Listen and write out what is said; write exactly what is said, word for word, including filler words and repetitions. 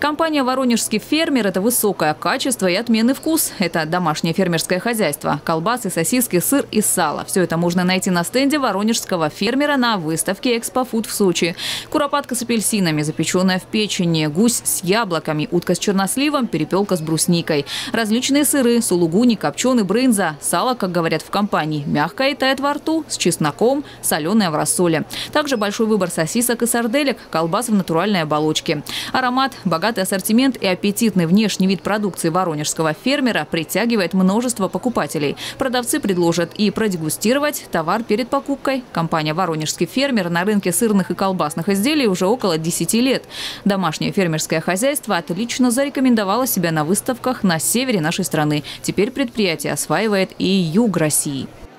Компания «Воронежский фермер» – это высокое качество и отменный вкус. Это домашнее фермерское хозяйство. Колбасы, сосиски, сыр и сало. Все это можно найти на стенде «Воронежского фермера» на выставке «Экспофуд» в Сочи. Куропатка с апельсинами, запеченная в печени, гусь с яблоками, утка с черносливом, перепелка с брусникой. Различные сыры – сулугуни, копченый, брынза. Сало, как говорят в компании, мягкое и тает во рту, с чесноком, соленое в рассоле. Также большой выбор сосисок и сарделек, колбас в натуральной оболочке. Аромат, богатый ассортимент и аппетитный внешний вид продукции воронежского фермера притягивает множество покупателей. Продавцы предложат и продегустировать товар перед покупкой. Компания «Воронежский фермер» на рынке сырных и колбасных изделий уже около десяти лет. Домашнее фермерское хозяйство отлично зарекомендовало себя на выставках на севере нашей страны. Теперь предприятие осваивает и юг России.